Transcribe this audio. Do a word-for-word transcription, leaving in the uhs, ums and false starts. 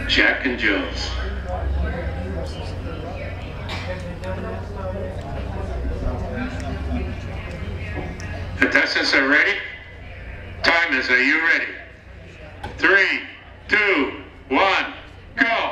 Jack and Jill's. Contestants are ready? Timers, are you ready? Three, two, one, go!